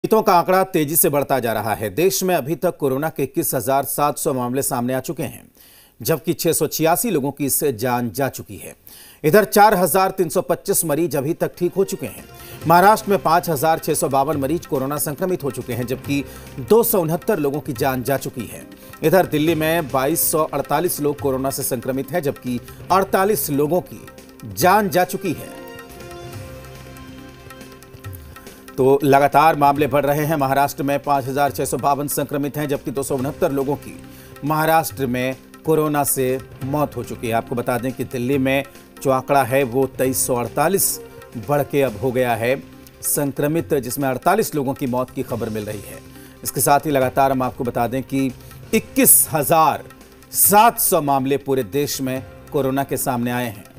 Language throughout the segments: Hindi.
मृतकों का आंकड़ा तेजी से बढ़ता जा रहा है। देश में अभी तक कोरोना के 21,700 मामले सामने आ चुके हैं, जबकि 686 लोगों की इससे जान जा चुकी है। इधर 4,325 मरीज अभी तक ठीक हो चुके हैं। महाराष्ट्र में 5,652 मरीज कोरोना संक्रमित हो चुके हैं, जबकि 269 लोगों की जान जा चुकी है। इधर दिल्ली में 2248 लोग कोरोना से संक्रमित हैं, जबकि 48 लोगों की जान जा चुकी है। तो लगातार मामले बढ़ रहे हैं। महाराष्ट्र में 5,652 संक्रमित हैं, जबकि 269 लोगों की महाराष्ट्र में कोरोना से मौत हो चुकी है। आपको बता दें कि दिल्ली में जो आंकड़ा है वो 2348 बढ़ के अब हो गया है संक्रमित, जिसमें 48 लोगों की मौत की खबर मिल रही है। इसके साथ ही लगातार हम आपको बता दें कि 21,700 मामले पूरे देश में कोरोना के सामने आए हैं।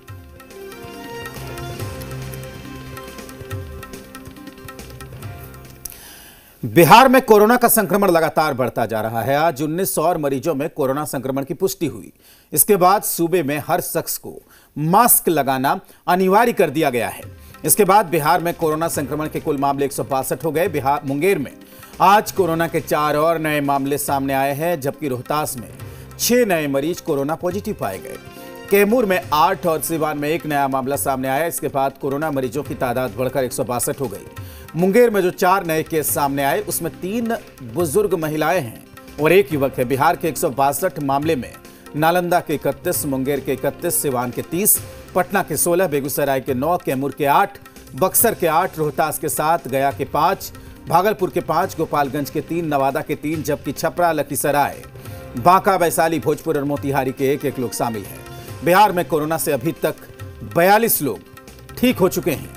बिहार में कोरोना का संक्रमण लगातार बढ़ता जा रहा है। आज 19 और मरीजों में कोरोना संक्रमण की पुष्टि हुई। इसके बाद सूबे में हर शख्स को मास्क लगाना अनिवार्य कर दिया गया है। इसके बाद बिहार में कोरोना संक्रमण के कुल मामले 162 हो गए। मुंगेर में आज कोरोना के 4 और नए मामले सामने आए हैं, जबकि रोहतास में 6 नए मरीज कोरोना पॉजिटिव पाए गए। कैमूर में 8 और सिवान में 1 नया मामला सामने आया। इसके बाद कोरोना मरीजों की तादाद बढ़कर 162 हो गई। मुंगेर में जो 4 नए केस सामने आए, उसमें 3 बुजुर्ग महिलाएं हैं और 1 युवक है। बिहार के 162 मामले में नालंदा के 31, मुंगेर के 31, सिवान के 30, पटना के 16, बेगूसराय के 9, कैमूर के 8, बक्सर के 8, रोहतास के 7, गया के 5, भागलपुर के 5, गोपालगंज के 3, नवादा के 3, जबकि छपरा, लखीसराय, बांका, वैशाली, भोजपुर और मोतिहारी के 1-1 लोग शामिल हैं। बिहार में कोरोना से अभी तक 42 लोग ठीक हो चुके हैं।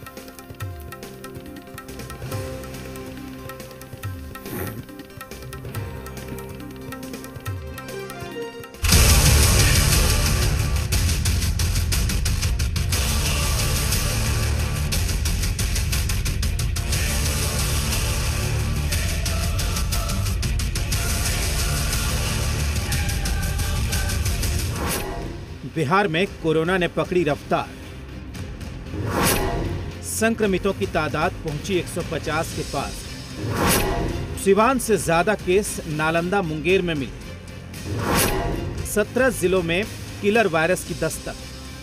बिहार में कोरोना ने पकड़ी रफ्तार। संक्रमितों की तादाद पहुंची 150 के पास। सिवान से ज्यादा केस नालंदा, मुंगेर में मिले। 17 जिलों में किलर वायरस की दस्तक।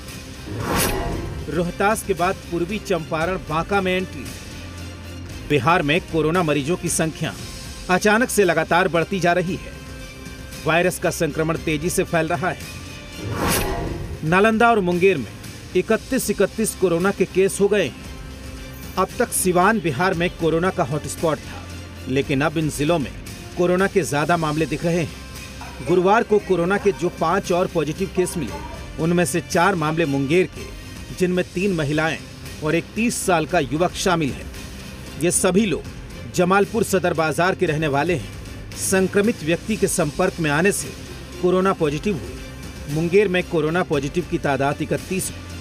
रोहतास के बाद पूर्वी चंपारण, बांका में एंट्री। बिहार में कोरोना मरीजों की संख्या अचानक से लगातार बढ़ती जा रही है। वायरस का संक्रमण तेजी से फैल रहा है। नालंदा और मुंगेर में 31 कोरोना के केस हो गए हैं। अब तक सिवान बिहार में कोरोना का हॉटस्पॉट था, लेकिन अब इन जिलों में कोरोना के ज्यादा मामले दिख रहे हैं। गुरुवार को कोरोना के जो 5 और पॉजिटिव केस मिले, उनमें से 4 मामले मुंगेर के, जिनमें 3 महिलाएं और एक 30 साल का युवक शामिल है। ये सभी लोग जमालपुर सदर बाजार के रहने वाले हैं। संक्रमित व्यक्ति के संपर्क में आने से कोरोना पॉजिटिव हुए। मुंगेर में कोरोना पॉजिटिव की तादाद 31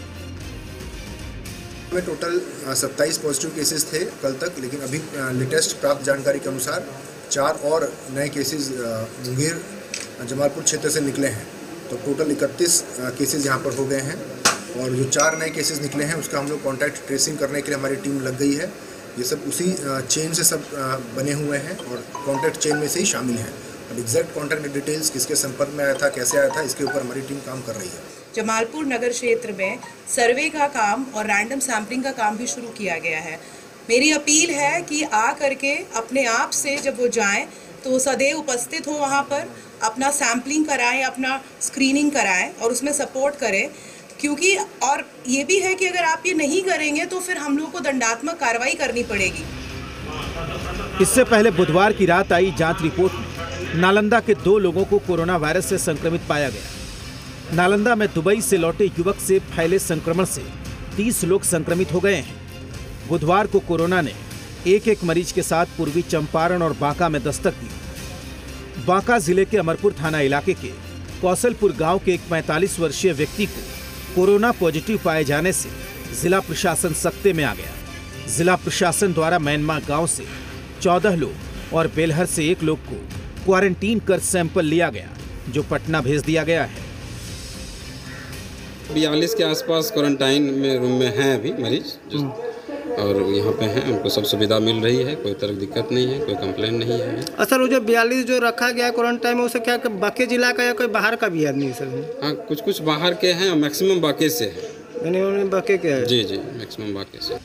में टोटल 27 पॉजिटिव केसेस थे कल तक, लेकिन अभी लेटेस्ट प्राप्त जानकारी के अनुसार 4 और नए केसेस मुंगेर जमालपुर क्षेत्र से निकले हैं। तो टोटल 31 केसेस यहाँ पर हो गए हैं और जो 4 नए केसेस निकले हैं उसका हम लोग कॉन्टैक्ट ट्रेसिंग करने के लिए हमारी टीम लग गई है। ये सब उसी चेन से सब बने हुए हैं और कॉन्टैक्ट चेन में से ही शामिल हैं। अब एग्जैक्ट कॉन्टैक्ट डिटेल्स, किसके संपर्क में आया था, कैसे आया था, इसके ऊपर हमारी टीम काम कर रही है। जमालपुर नगर क्षेत्र में सर्वे का काम और रैंडम सैम्पलिंग का काम भी शुरू किया गया है। मेरी अपील है कि आ करके अपने आप से जब वो जाएं तो सदैव उपस्थित हो वहाँ पर, अपना सैम्पलिंग कराएं, अपना स्क्रीनिंग कराएं और उसमें सपोर्ट करें। क्योंकि और ये भी है कि अगर आप ये नहीं करेंगे तो फिर हम लोग को दंडात्मक कार्रवाई करनी पड़ेगी। इससे पहले बुधवार की रात आई जांच रिपोर्ट में नालंदा के 2 लोगों को कोरोना वायरस से संक्रमित पाया गया। नालंदा में दुबई से लौटे युवक से फैले संक्रमण से 30 लोग संक्रमित हो गए हैं। बुधवार को कोरोना ने 1-1 मरीज के साथ पूर्वी चंपारण और बांका में दस्तक दी। बांका जिले के अमरपुर थाना इलाके के कौशलपुर गांव के एक 45 वर्षीय व्यक्ति को कोरोना पॉजिटिव पाए जाने से जिला प्रशासन सख्ते में आ गया। जिला प्रशासन द्वारा मैनमा गांव से 14 लोग और बेलहर से 1 लोग को क्वारंटीन कर सैंपल लिया गया, जो पटना भेज दिया गया है। 42 के आसपास क्वारंटाइन में रूम में हैं अभी मरीज, और यहाँ पे हैं, हमको सब सुविधा मिल रही है, कोई तरह की दिक्कत नहीं है, कोई कंप्लेन नहीं है। सर वो जो 42 जो रखा गया क्वारंटाइन में, उसे क्या बाकी जिला का या कोई बाहर का भी आदमी सर? हाँ, कुछ बाहर के हैं और मैक्सिमम बाकी से है। बाकी के है? जी, मैक्सिमम बाकी से।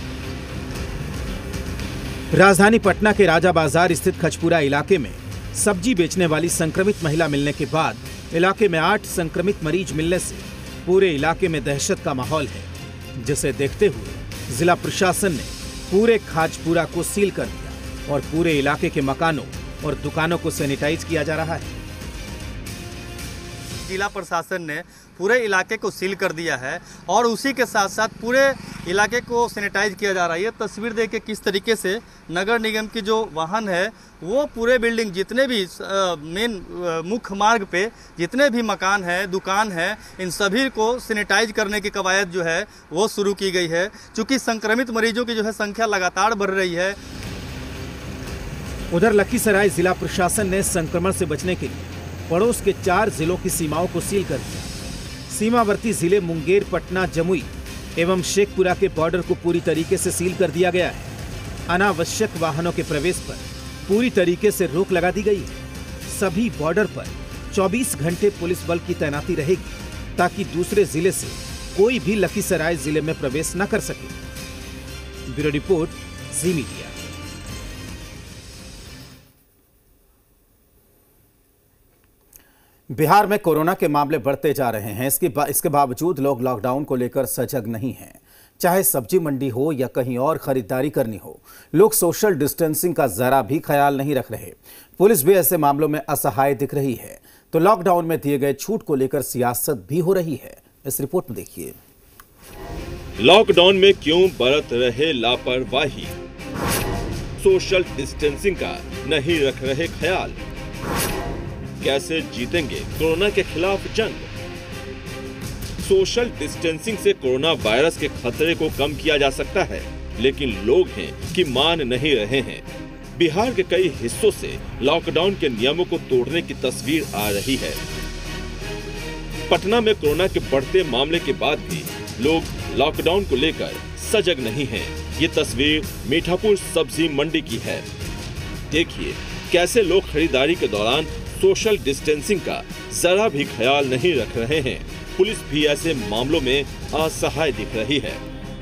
राजधानी पटना के राजा बाजार स्थित खचपुरा इलाके में सब्जी बेचने वाली संक्रमित महिला मिलने के बाद इलाके में 8 संक्रमित मरीज मिलने से पूरे इलाके में दहशत का माहौल है, जिसे देखते हुए जिला प्रशासन ने पूरे खाजपुरा को सील कर दिया और पूरे इलाके के मकानों और दुकानों को सैनिटाइज किया जा रहा है। जिला प्रशासन ने पूरे इलाके को सील कर दिया है और उसी के साथ साथ पूरे इलाके को सैनिटाइज किया जा रहा है। ये तस्वीर देखिए किस तरीके से नगर निगम की जो वाहन है वो पूरे बिल्डिंग जितने भी मेन मुख्य मार्ग पे जितने भी मकान है, दुकान है, इन सभी को सैनिटाइज करने की कवायद जो है वो शुरू की गई है। चूँकि संक्रमित मरीजों की जो है संख्या लगातार बढ़ रही है। उधर लखीसराय जिला प्रशासन ने संक्रमण से बचने के लिए पड़ोस के 4 जिलों की सीमाओं को सील कर दिया। सीमावर्ती जिले मुंगेर, पटना, जमुई एवं शेखपुरा के बॉर्डर को पूरी तरीके से सील कर दिया गया है। अनावश्यक वाहनों के प्रवेश पर पूरी तरीके से रोक लगा दी गई है। सभी बॉर्डर पर 24 घंटे पुलिस बल की तैनाती रहेगी ताकि दूसरे जिले से कोई भी लखीसराय जिले में प्रवेश न कर सके। Bureau report, Zee media. Bihar में कोरोना के मामले बढ़ते जा रहे हैं। इसके बावजूद लोग लॉकडाउन को लेकर सजग नहीं हैं। चाहे सब्जी मंडी हो या कहीं और खरीदारी करनी हो, लोग सोशल डिस्टेंसिंग का जरा भी ख्याल नहीं रख रहे। पुलिस भी ऐसे मामलों में असहाय दिख रही है। तो लॉकडाउन में दिए गए छूट को लेकर सियासत भी हो रही है। इस रिपोर्ट में देखिए। लॉकडाउन में क्यों बरत रहे लापरवाही, सोशल डिस्टेंसिंग का नहीं रख रहे ख्याल, कैसे जीतेंगे कोरोना के खिलाफ जंग। सोशल डिस्टेंसिंग से कोरोना वायरस के खतरे को कम किया जा सकता है, लेकिन लोग हैं कि मान नहीं रहे हैं। बिहार के कई हिस्सों से लॉकडाउन के नियमों को तोड़ने की तस्वीर आ रही है। पटना में कोरोना के बढ़ते मामले के बाद भी लोग लॉकडाउन को लेकर सजग नहीं हैं। ये तस्वीर मीठापुर सब्जी मंडी की है। देखिए कैसे लोग खरीदारी के दौरान सोशल डिस्टेंसिंग का जरा भी ख्याल नहीं रख रहे हैं। पुलिस भी ऐसे मामलों में असहाय दिख रही है।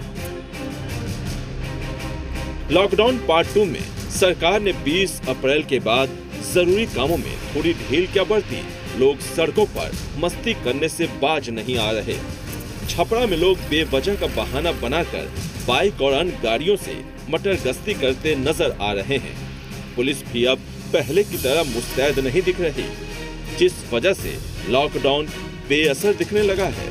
लॉकडाउन पार्ट 2 में सरकार ने 20 अप्रैल के बाद जरूरी कामों में थोड़ी ढील क्या बरती। लोग सड़कों पर मस्ती करने से बाज नहीं आ रहे। छपरा में लोग बेवजह का बहाना बनाकर बाइक और अन्य गाड़ियों से मटर गश्ती करते नजर आ रहे हैं। पुलिस भी अब पहले की तरह मुस्तैद नहीं दिख रही, जिस वजह से लॉकडाउन बेअसर दिखने लगा है।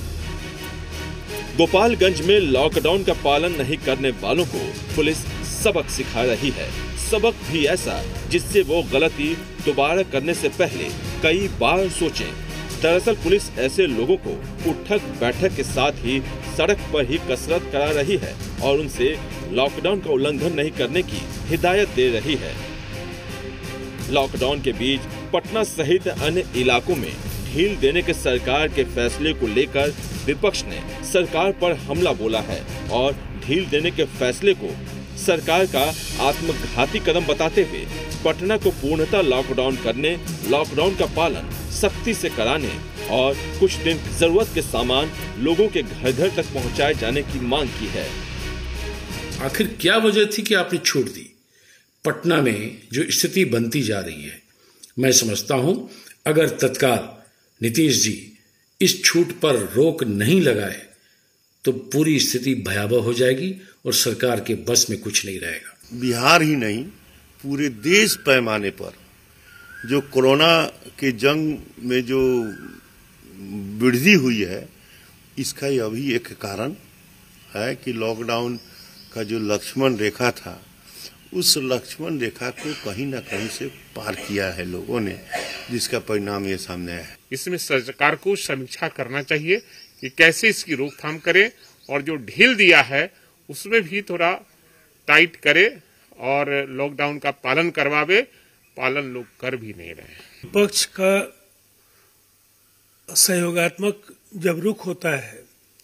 गोपालगंज में लॉकडाउन का पालन नहीं करने वालों को पुलिस सबक सिखा रही है। सबक भी ऐसा जिससे वो गलती दोबारा करने से पहले कई बार सोचें। दरअसल पुलिस ऐसे लोगों को उठक बैठक के साथ ही सड़क पर ही कसरत करा रही है और उनसे लॉकडाउन का उल्लंघन नहीं करने की हिदायत दे रही है। लॉकडाउन के बीच पटना सहित अन्य इलाकों में ढील देने के सरकार के फैसले को लेकर विपक्ष ने सरकार पर हमला बोला है और ढील देने के फैसले को सरकार का आत्मघाती कदम बताते हुए पटना को पूर्णतः लॉकडाउन करने, लॉकडाउन का पालन सख्ती से कराने और कुछ दिन जरूरत के सामान लोगों के घर घर तक पहुंचाए जाने की मांग की है। आखिर क्या वजह थी कि आपने छूट दी? पटना में जो स्थिति बनती जा रही है, मैं समझता हूं अगर तत्काल नीतीश जी इस छूट पर रोक नहीं लगाए तो पूरी स्थिति भयावह हो जाएगी और सरकार के बस में कुछ नहीं रहेगा। बिहार ही नहीं, पूरे देश पैमाने पर जो कोरोना के जंग में जो वृद्धि हुई है, इसका अभी एक कारण है कि लॉकडाउन का जो लक्ष्मण रेखा था, उस लक्ष्मण रेखा को कहीं ना कहीं से पार किया है लोगों ने, जिसका परिणाम ये सामने आया है। इसमें सरकार को समीक्षा करना चाहिए कि कैसे इसकी रोकथाम करे और जो ढील दिया है उसमें भी थोड़ा टाइट करे और लॉकडाउन का पालन करवावे। पालन लोग कर भी नहीं रहे। विपक्ष का सहयोगात्मक जब रुख होता है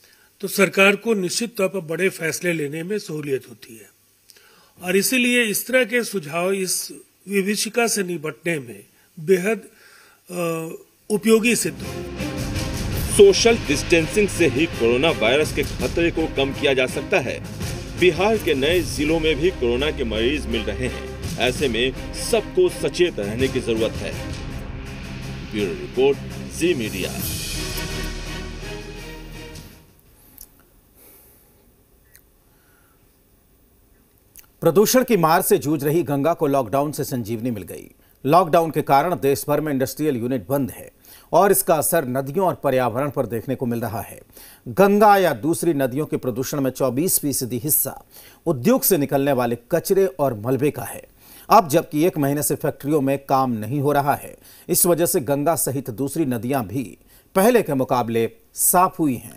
तो सरकार को निश्चित तौर पर बड़े फैसले लेने में सहूलियत होती है और इसीलिए इस तरह के सुझाव इस विभीषिका से निपटने में बेहद उपयोगी सिद्ध हो। सोशल डिस्टेंसिंग से ही कोरोना वायरस के खतरे को कम किया जा सकता है। बिहार के नए जिलों में भी कोरोना के मरीज मिल रहे हैं। ऐसे में सबको सचेत रहने की जरूरत है। Bureau report, Zee media. प्रदूषण की मार से जूझ रही गंगा को लॉकडाउन से संजीवनी मिल गई। लॉकडाउन के कारण देश भर में इंडस्ट्रियल यूनिट बंद है और इसका असर नदियों और पर्यावरण पर देखने को मिल रहा है। गंगा या दूसरी नदियों के प्रदूषण में 24% हिस्सा उद्योग से निकलने वाले कचरे और मलबे का है। अब जबकि 1 महीने से फैक्ट्रियों में काम नहीं हो रहा है, इस वजह से गंगा सहित दूसरी नदियां भी पहले के मुकाबले साफ हुई हैं।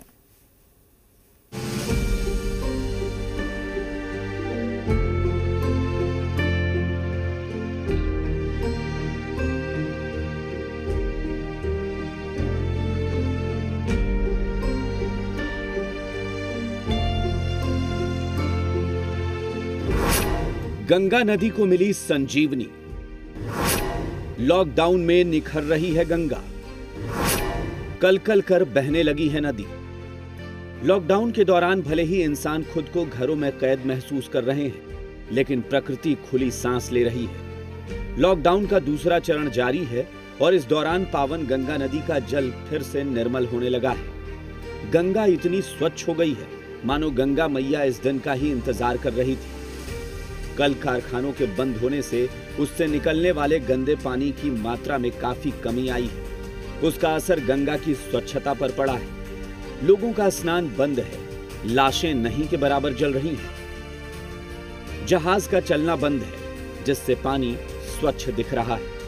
गंगा नदी को मिली संजीवनी। लॉकडाउन में निखर रही है गंगा, कल-कल कर बहने लगी है नदी। लॉकडाउन के दौरान भले ही इंसान खुद को घरों में कैद महसूस कर रहे हैं, लेकिन प्रकृति खुली सांस ले रही है। लॉकडाउन का दूसरा चरण जारी है और इस दौरान पावन गंगा नदी का जल फिर से निर्मल होने लगा है। गंगा इतनी स्वच्छ हो गई है मानो गंगा मैया इस दिन का ही इंतजार कर रही थी। कल कारखानों के बंद होने से उससे निकलने वाले गंदे पानी की मात्रा में काफी कमी आई है। उसका असर गंगा की स्वच्छता पर पड़ा है। लोगों का स्नान बंद है, लाशें नहीं के बराबर जल रही हैं। जहाज का चलना बंद है, जिससे पानी स्वच्छ दिख रहा है।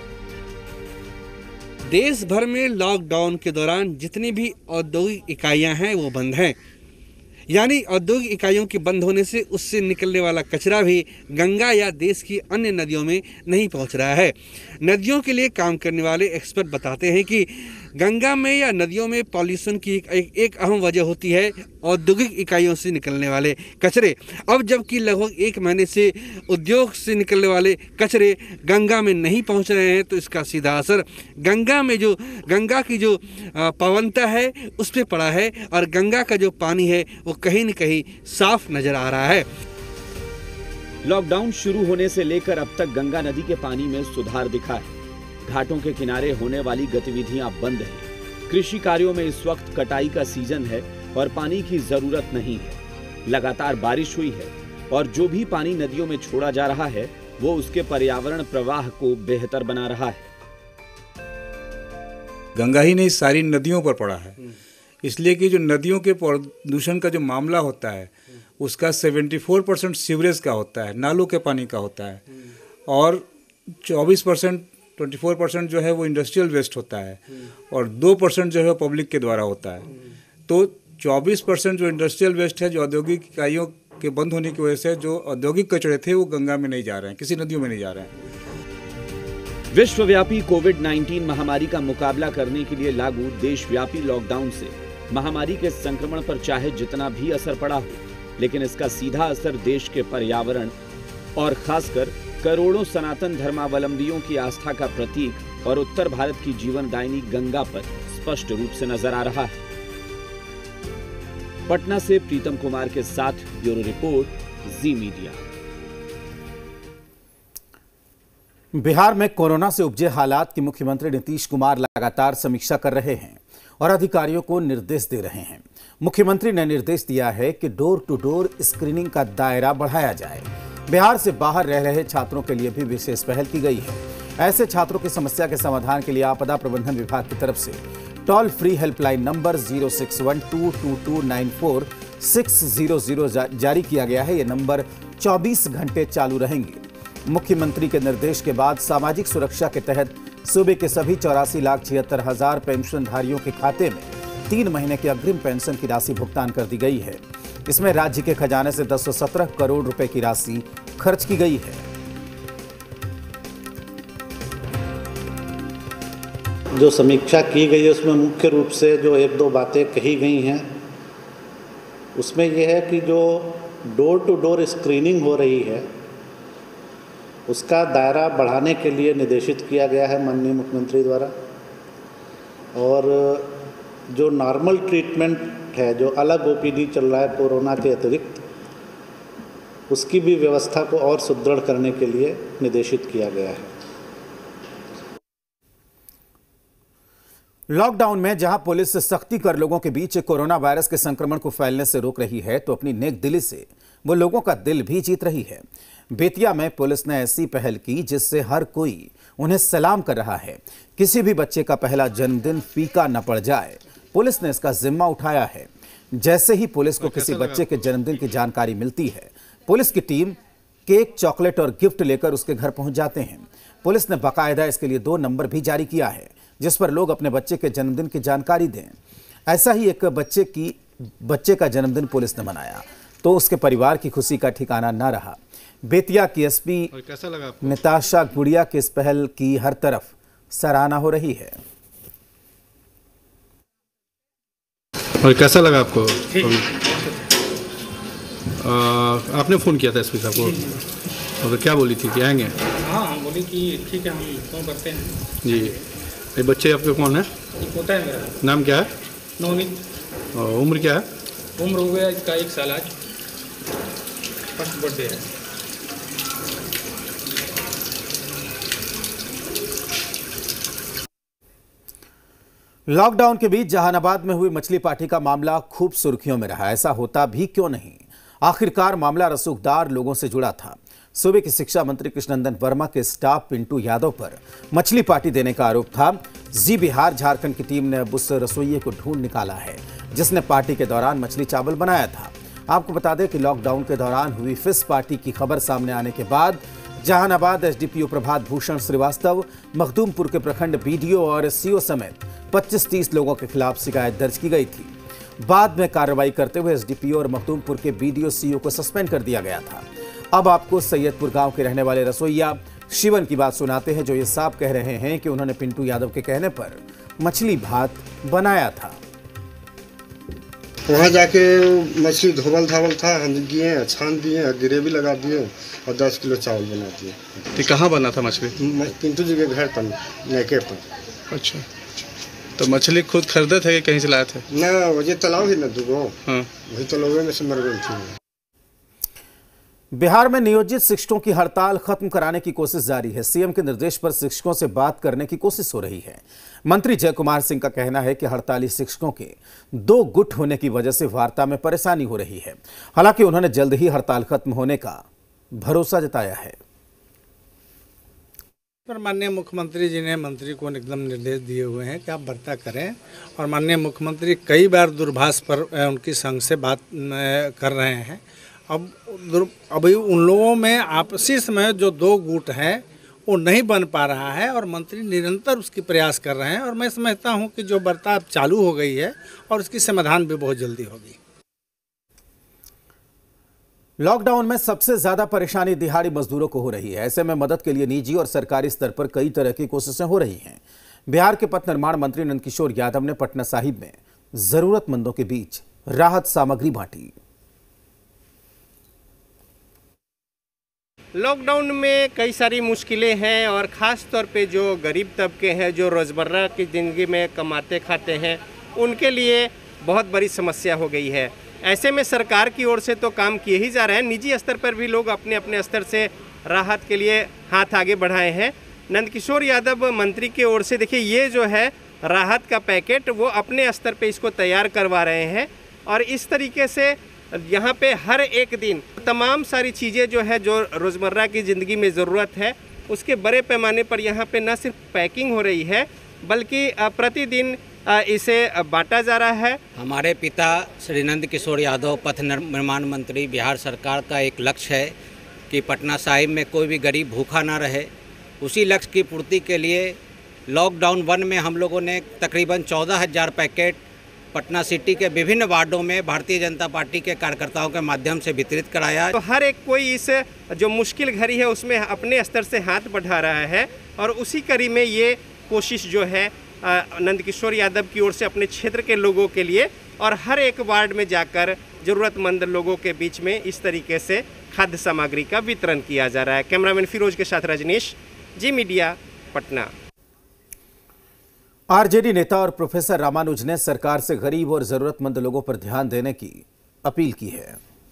देश भर में लॉकडाउन के दौरान जितनी भी औद्योगिक इकाइयां हैं वो बंद हैं। यानी औद्योगिक इकाइयों के बंद होने से उससे निकलने वाला कचरा भी गंगा या देश की अन्य नदियों में नहीं पहुंच रहा है। नदियों के लिए काम करने वाले एक्सपर्ट बताते हैं कि गंगा में या नदियों में पॉल्यूशन की एक अहम वजह होती है औद्योगिक इकाइयों से निकलने वाले कचरे। अब जबकि लगभग 1 महीने से उद्योग से निकलने वाले कचरे गंगा में नहीं पहुंच रहे हैं, तो इसका सीधा असर गंगा की जो पावनता है उस पर पड़ा है और गंगा का जो पानी है वो कहीं न कहीं साफ नजर आ रहा है। लॉकडाउन शुरू होने से लेकर अब तक गंगा नदी के पानी में सुधार दिखा है। घाटों के किनारे होने वाली गतिविधियां बंद हैं। कृषि कार्यों में इस वक्त कटाई का सीजन है और पानी की जरूरत नहीं है। लगातार बारिश हुई है और जो भी पानी नदियों में छोड़ा जा रहा है वो उसके पर्यावरण प्रवाह को बेहतर बना रहा है। गंगा ही नहीं, सारी नदियों पर पड़ा है, इसलिए कि जो नदियों के प्रदूषण का जो मामला होता है उसका 74% सीवरेज का होता है, नालों के पानी का होता है, और 24% जो है वो इंडस्ट्रियल वेस्ट होता है और 2% जो है पब्लिक के द्वारा होता है। तो 24% जो इंडस्ट्रियल वेस्ट है, जो औद्योगिक इकाइयों के बंद होने की वजह से जो औद्योगिक कचरे थे वो गंगा में नहीं जा रहे हैं, किसी नदियों में नहीं जा रहे हैं। विश्वव्यापी कोविड-19 महामारी का मुकाबला करने के लिए लागू देशव्यापी लॉकडाउन से महामारी के संक्रमण पर चाहे जितना भी असर पड़ा हो, लेकिन इसका सीधा असर देश के पर्यावरण और खासकर करोड़ों सनातन धर्मावलंबियों की आस्था का प्रतीक और उत्तर भारत की जीवनदायिनी गंगा पर स्पष्ट रूप से नजर आ रहा है। पटना से प्रीतम कुमार के साथ bureau report, Zee media. Bihar में कोरोना से उपजे हालात की मुख्यमंत्री नीतीश कुमार लगातार समीक्षा कर रहे हैं और अधिकारियों को निर्देश दे रहे हैं। मुख्यमंत्री ने निर्देश दिया है कि डोर टू डोर स्क्रीनिंग का दायरा बढ़ाया जाए। बिहार से बाहर रह रहे छात्रों के लिए भी विशेष पहल की गई है। ऐसे छात्रों की समस्या के समाधान के लिए आपदा प्रबंधन विभाग की तरफ से टोल फ्री हेल्पलाइन नंबर 0612229460 जारी किया गया है। यह नंबर 24 घंटे चालू रहेंगे। मुख्यमंत्री के निर्देश के बाद सामाजिक सुरक्षा के तहत सूबे के सभी 84,76,000 पेंशनधारियों के खाते में 3 महीने की अग्रिम पेंशन की राशि भुगतान कर दी गई है। इसमें राज्य के खजाने से 217 करोड़ रुपए की राशि खर्च की गई है। जो समीक्षा की गई है उसमें मुख्य रूप से जो 1-2 बातें कही गई हैं उसमें यह है कि जो डोर टू डोर स्क्रीनिंग हो रही है उसका दायरा बढ़ाने के लिए निर्देशित किया गया है माननीय मुख्यमंत्री द्वारा, और जो नॉर्मल ट्रीटमेंट है, जो अलग ओपीडी चल रहा है कोरोना के अतिरिक्त, उसकी भी व्यवस्था को और सुदृढ़ करने के लिए निर्देशित किया गया है। लॉकडाउन में जहां पुलिस सख्ती कर लोगों के बीच कोरोना वायरस के संक्रमण को फैलने से रोक रही है, तो अपनी नेक दिली से वो लोगों का दिल भी जीत रही है। बेतिया में पुलिस ने ऐसी पहल की जिससे हर कोई उन्हें सलाम कर रहा है। किसी भी बच्चे का पहला जन्मदिन फीका न पड़ जाए, पुलिस ने इसका जिम्मा उठाया है। जैसे ही पुलिस को किसी बच्चे के जन्मदिन की जानकारी मिलती है, पुलिस की टीम केक, चॉकलेट और गिफ्ट लेकर उसके घर पहुंच जाते हैं। पुलिस ने बाकायदा इसके लिए 2 नंबर भी जारी किया है जिस पर लोग अपने बच्चे के जन्मदिन की जानकारी दें। ऐसा ही एक बच्चे का जन्मदिन पुलिस ने मनाया तो उसके परिवार की खुशी का ठिकाना न रहा। बेतिया की एसपी निताशा गुड़िया की इस पहल की हर तरफ सराहना हो रही है। और कैसा लगा आपको? आपने फ़ोन किया था एसपी साहब को, और क्या बोली थी कि आएंगे? हाँ, बोली कि ठीक है हम फोन करते हैं जी। ये बच्चे आपके कौन है? पोता है मेरा। नाम क्या है? नवनीत। और उम्र क्या है? उम्र हो गया इसका 1 साल, आज फर्स्ट बर्थडे है। लॉकडाउन के बीच जहानाबाद में हुई मछली पार्टी का मामला खूब सुर्खियों में रहा। ऐसा होता भी क्यों नहीं, आखिरकार मामला रसूखदार लोगों से जुड़ा था। सूबे के शिक्षा मंत्री कृष्णनंदन वर्मा के स्टाफ पिंटू यादव पर मछली पार्टी देने का आरोप था। जी बिहार झारखंड की टीम ने अब उस रसोइये को ढूंढ निकाला है जिसने पार्टी के दौरान मछली चावल बनाया था। आपको बता दें कि लॉकडाउन के दौरान हुई फिश पार्टी की खबर सामने आने के बाद जहानाबाद एसडीपीओ प्रभात भूषण श्रीवास्तव, मखदूमपुर के प्रखंड बीडीओ और सीओ समेत 25-30 लोगों के खिलाफ शिकायत दर्ज की गई थी। बाद में कार्रवाई करते हुए एसडीपीओ और मखदूमपुर के बीडीओ सीओ को सस्पेंड कर दिया गया था। अब आपको सैयदपुर गांव के रहने वाले रसोइया शिवन की बात सुनाते हैं, जो ये साफ कह रहे हैं कि उन्होंने पिंटू यादव के कहने पर मछली भात बनाया था। वहाँ जाके मछली धोवल धावल था, हम किए, छान दिए, ग्रेवी लगा दिए और 10 किलो चावल बना दिए। तो कहाँ बना था मछली? पिंटू जी के घर पर, नेके पर। अच्छा, तो मछली खुद खरीदे थे कि कहीं से लाए थे? ना, वही तालाब ही ना दुगो, हाँ, वही तालाब में से मर गई थी। बिहार में नियोजित शिक्षकों की हड़ताल खत्म कराने की कोशिश जारी है। सीएम के निर्देश पर शिक्षकों से बात करने की कोशिश हो रही है। मंत्री जय कुमार सिंह का कहना है कि हड़ताली शिक्षकों के 2 गुट होने की वजह से वार्ता में परेशानी हो रही है। हालांकि उन्होंने जल्द ही हड़ताल खत्म होने का भरोसा जताया है। पर माननीय मुख्यमंत्री जी ने मंत्री को एकदम निर्देश दिए हुए हैं कि आप वार्ता करें, और माननीय मुख्यमंत्री कई बार दूरभाष पर उनकी संघ से बात कर रहे हैं। अभी उन लोगों में आपसी में जो 2 गुट हैं वो नहीं बन पा रहा है, और मंत्री निरंतर उसकी प्रयास कर रहे हैं। और मैं समझता हूं कि जो वार्ता अब चालू हो गई है और उसकी समाधान भी बहुत जल्दी होगी। लॉकडाउन में सबसे ज्यादा परेशानी दिहाड़ी मजदूरों को हो रही है। ऐसे में मदद के लिए निजी और सरकारी स्तर पर कई तरह की कोशिशें हो रही हैं। बिहार के पथ निर्माण मंत्री नंदकिशोर यादव ने पटना साहिब में जरूरतमंदों के बीच राहत सामग्री बांटी। लॉकडाउन में कई सारी मुश्किलें हैं, और ख़ास तौर पे जो गरीब तबके हैं, जो रोज़मर्रा की ज़िंदगी में कमाते खाते हैं, उनके लिए बहुत बड़ी समस्या हो गई है। ऐसे में सरकार की ओर से तो काम किए ही जा रहे हैं, निजी स्तर पर भी लोग अपने अपने स्तर से राहत के लिए हाथ आगे बढ़ाए हैं। नंदकिशोर यादव मंत्री की ओर से देखिए, ये जो है राहत का पैकेट वो अपने स्तर पे इसको तैयार करवा रहे हैं, और इस तरीके से यहाँ पे हर एक दिन तमाम सारी चीज़ें जो है, जो रोज़मर्रा की ज़िंदगी में ज़रूरत है, उसके बड़े पैमाने पर यहाँ पे न सिर्फ पैकिंग हो रही है बल्कि प्रतिदिन इसे बांटा जा रहा है। हमारे पिता श्री नंदकिशोर यादव पथ निर्माण मंत्री, बिहार सरकार का एक लक्ष्य है कि पटना साहिब में कोई भी गरीब भूखा ना रहे। उसी लक्ष्य की पूर्ति के लिए लॉकडाउन 1 में हम लोगों ने तकरीबन 14,000 पैकेट पटना सिटी के विभिन्न वार्डों में भारतीय जनता पार्टी के कार्यकर्ताओं के माध्यम से वितरित कराया। तो हर एक कोई इस जो मुश्किल घड़ी है उसमें अपने स्तर से हाथ बढ़ा रहा है, और उसी कड़ी में ये कोशिश जो है नंदकिशोर यादव की ओर से अपने क्षेत्र के लोगों के लिए और हर एक वार्ड में जाकर ज़रूरतमंद लोगों के बीच में इस तरीके से खाद्य सामग्री का वितरण किया जा रहा है। कैमरामैन फिरोज के साथ Rajnish, Zee media, Patna. RJD नेता और प्रोफेसर रामानुज ने सरकार से गरीब और जरूरतमंद लोगों पर ध्यान देने की अपील की है।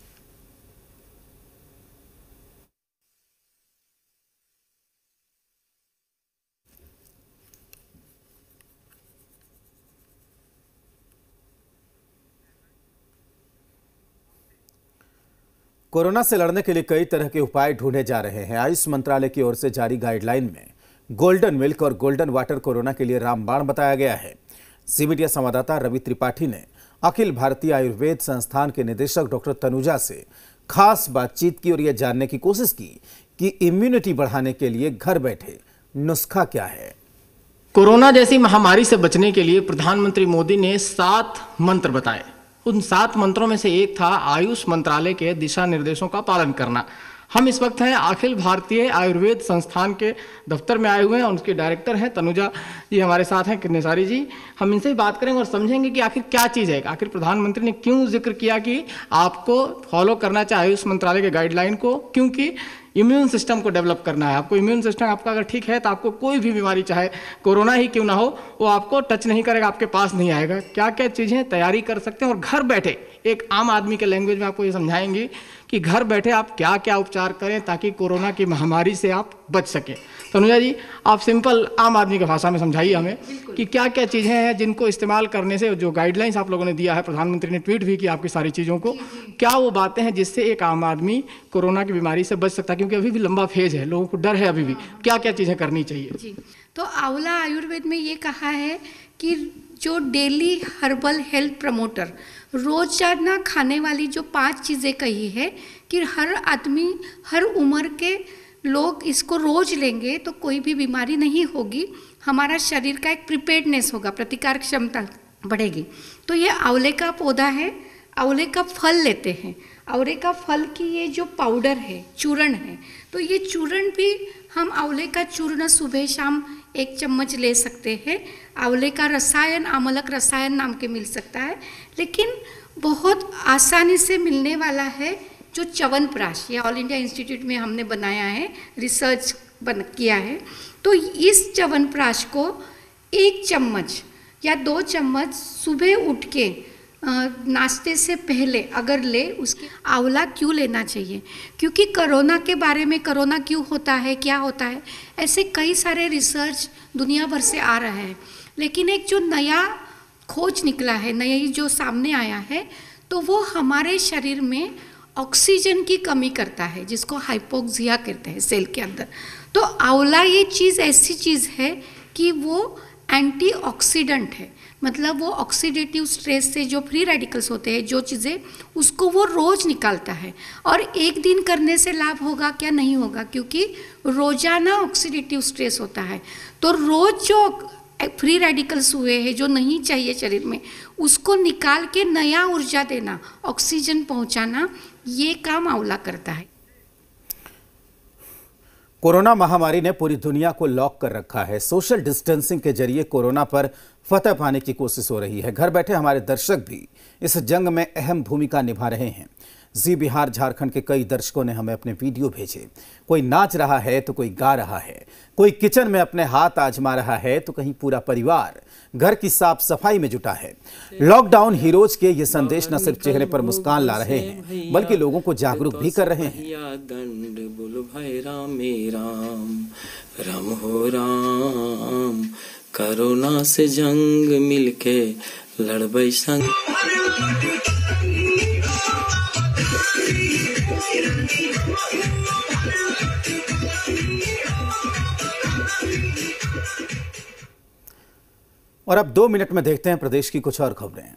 कोरोना से लड़ने के लिए कई तरह के उपाय ढूंढे जा रहे हैं। आयुष मंत्रालय की ओर से जारी गाइडलाइन में गोल्डन मिल्क और गोल्डन वाटर कोरोना के लिए रामबाण बताया गया है। जी मीडिया संवाददाता रवि त्रिपाठी ने अखिल भारतीय आयुर्वेद संस्थान के निदेशक डॉक्टर तनुजा से खास बातचीत की और यह जानने की कोशिश की कि इम्यूनिटी बढ़ाने के लिए घर बैठे नुस्खा क्या है। कोरोना जैसी महामारी से बचने के लिए प्रधानमंत्री मोदी ने 7 मंत्र बताए। उन 7 मंत्रों में से एक था आयुष मंत्रालय के दिशा निर्देशों का पालन करना। हम इस वक्त हैं अखिल भारतीय आयुर्वेद संस्थान के दफ्तर में आए हुए हैं और उसके डायरेक्टर हैं तनुजा जी हमारे साथ हैं, किन्नेसारी जी। हम इनसे ही बात करेंगे और समझेंगे कि आखिर क्या चीज़ है, आखिर प्रधानमंत्री ने क्यों जिक्र किया कि आपको फॉलो करना चाहिए आयुष मंत्रालय के गाइडलाइन को, क्योंकि इम्यून सिस्टम को डेवलप करना है। आपको इम्यून सिस्टम आपका अगर ठीक है तो आपको कोई भी बीमारी, चाहे कोरोना ही क्यों ना हो, वो आपको टच नहीं करेगा, आपके पास नहीं आएगा। क्या क्या चीज़ें तैयारी कर सकते हैं और घर बैठे एक आम आदमी के लैंग्वेज में आपको ये समझाएंगे कि घर बैठे आप क्या क्या उपचार करें ताकि कोरोना की महामारी से आप बच सकें। तनुजा जी, आप सिंपल आम आदमी की भाषा में समझाइए हमें कि क्या क्या चीज़ें हैं जिनको इस्तेमाल करने से, जो गाइडलाइंस आप लोगों ने दिया है, प्रधानमंत्री ने ट्वीट भी किया आपकी सारी चीज़ों को, क्या वो बातें हैं जिससे एक आम आदमी कोरोना की बीमारी से बच सकता है, क्योंकि अभी भी लंबा फेज है, लोगों को डर है अभी भी। क्या क्या चीज़ें करनी चाहिए? जी, तो आंवला आयुर्वेद में ये कहा है कि जो डेली हर्बल हेल्थ प्रमोटर, रोजाना खाने वाली जो 5 चीज़ें कही है कि हर आदमी, हर उम्र के लोग इसको रोज लेंगे तो कोई भी बीमारी नहीं होगी, हमारा शरीर का एक प्रिपेयर्डनेस होगा, प्रतिकार क्षमता बढ़ेगी। तो ये आंवले का पौधा है, आंवले का फल लेते हैं, आंवले का फल की ये जो पाउडर है, चूर्ण है, तो ये चूर्ण भी हम आंवले का चूर्ण सुबह शाम 1 चम्मच ले सकते हैं। आंवले का रसायन आमलक रसायन नाम के मिल सकता है, लेकिन बहुत आसानी से मिलने वाला है जो च्यवनप्राश, ये ऑल इंडिया इंस्टीट्यूट में हमने बनाया है, रिसर्च किया है। तो इस च्यवनप्राश को 1 चम्मच या 2 चम्मच सुबह उठ के नाश्ते से पहले अगर ले, उसके आंवला क्यों लेना चाहिए, क्योंकि कोरोना के बारे में, कोरोना क्यों होता है, क्या होता है, ऐसे कई सारे रिसर्च दुनिया भर से आ रहा है, लेकिन एक जो नया खोज निकला है, नया जो सामने आया है, तो वो हमारे शरीर में ऑक्सीजन की कमी करता है, जिसको हाइपोक्सिया कहते हैं सेल के अंदर। तो आंवला ये चीज़ ऐसी चीज़ है कि वो एंटीऑक्सीडेंट है, मतलब वो ऑक्सीडेटिव स्ट्रेस से जो फ्री रेडिकल्स होते हैं, जो चीज़ें, उसको वो रोज़ निकालता है। और एक दिन करने से लाभ होगा क्या? नहीं होगा, क्योंकि रोजाना ऑक्सीडेटिव स्ट्रेस होता है। तो रोज़ जो फ्री रेडिकल्स हुए हैं जो नहीं चाहिए शरीर में, उसको निकाल के नया ऊर्जा देना, ऑक्सीजन पहुंचाना, ये काम आंवला करता है। कोरोना महामारी ने पूरी दुनिया को लॉक कर रखा है। सोशल डिस्टेंसिंग के जरिए कोरोना पर फतह पाने की कोशिश हो रही है। घर बैठे हमारे दर्शक भी इस जंग में अहम भूमिका निभा रहे हैं। जी बिहार झारखंड के कई दर्शकों ने हमें अपने वीडियो भेजे। कोई नाच रहा है तो कोई गा रहा है, कोई किचन में अपने हाथ आजमा रहा है, तो कहीं पूरा परिवार घर की साफ सफाई में जुटा है। लॉकडाउन हीरोज के ये संदेश न सिर्फ चेहरे पर मुस्कान ला रहे हैं, बल्कि लोगों को जागरूक भी कर रहे हैं। राम हो राम, कोरोना से जंग मिलके लड़बै संग। और अब 2 मिनट में देखते हैं प्रदेश की कुछ और खबरें।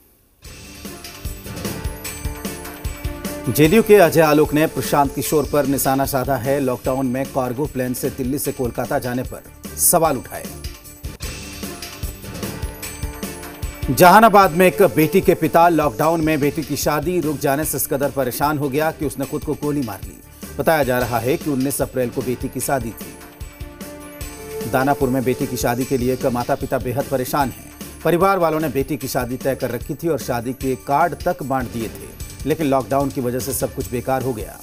जेडीयू के अजय आलोक ने प्रशांत किशोर पर निशाना साधा है। लॉकडाउन में कार्गो प्लेन से दिल्ली से कोलकाता जाने पर सवाल उठाए। जहानाबाद में एक बेटी के पिता लॉकडाउन में बेटी की शादी रुक जाने से इस कदर परेशान हो गया कि उसने खुद को गोली मार ली। बताया जा रहा है कि 19 अप्रैल को बेटी की शादी थी। दानापुर में बेटी की शादी के लिए माता पिता बेहद परेशान हैं। परिवार वालों ने बेटी की शादी तय कर रखी थी और शादी के कार्ड तक बांट दिए थे, लेकिन लॉकडाउन की वजह से सब कुछ बेकार हो गया।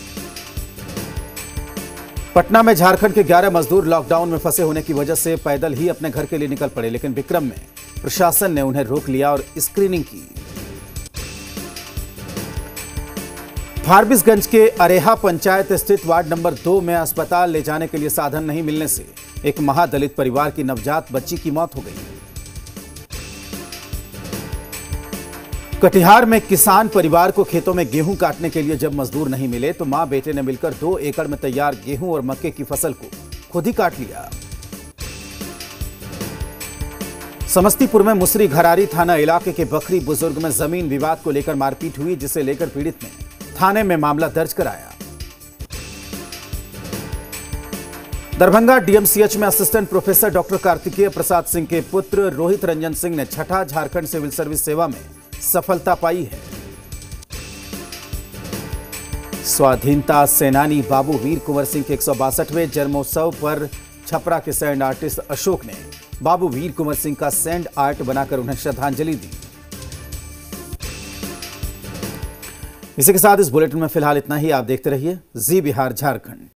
पटना में झारखंड के 11 मजदूर लॉकडाउन में फंसे होने की वजह से पैदल ही अपने घर के लिए निकल पड़े, लेकिन विक्रम में प्रशासन ने उन्हें रोक लिया और स्क्रीनिंग की। फारबिसगंज के अरेहा पंचायत स्थित वार्ड नंबर 2 में अस्पताल ले जाने के लिए साधन नहीं मिलने से एक महादलित परिवार की नवजात बच्ची की मौत हो गई। कटिहार में किसान परिवार को खेतों में गेहूं काटने के लिए जब मजदूर नहीं मिले तो मां बेटे ने मिलकर 2 एकड़ में तैयार गेहूं और मक्के की फसल को खुद ही काट लिया। समस्तीपुर में मुसरी घरारी थाना इलाके के बखरी बुजुर्ग में जमीन विवाद को लेकर मारपीट हुई, जिसे लेकर पीड़ित ने थाने में मामला दर्ज कराया। दरभंगा डीएमसीएच में assistant professor doctor Kartikeya Prasad Singh के पुत्र रोहित रंजन सिंह ने छठा झारखंड सिविल सर्विस सेवा में सफलता पाई है। स्वाधीनता सेनानी बाबू वीर कुंवर सिंह के 162वें जन्मोत्सव पर छपरा के सैंड आर्टिस्ट अशोक ने बाबू वीर कुंवर सिंह का सैंड आर्ट बनाकर उन्हें श्रद्धांजलि दी। इसी के साथ इस बुलेटिन में फिलहाल इतना ही। आप देखते रहिए जी बिहार झारखंड।